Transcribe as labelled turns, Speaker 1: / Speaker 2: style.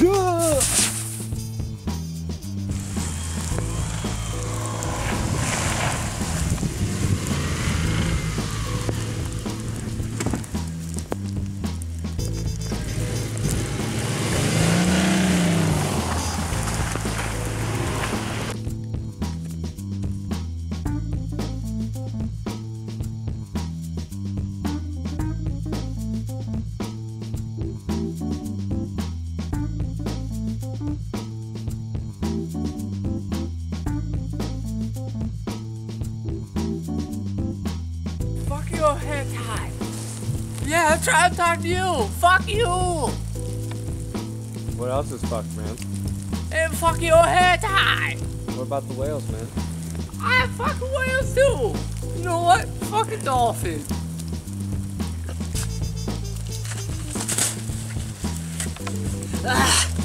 Speaker 1: Fuck your head tie. Yeah, I'm trying to talk to you. Fuck you.
Speaker 2: What else is fucked, man?
Speaker 1: And fuck your head tie.
Speaker 2: What about the whales, man?
Speaker 1: I fucking whales too. You know what? Fuck a dolphin. Ah.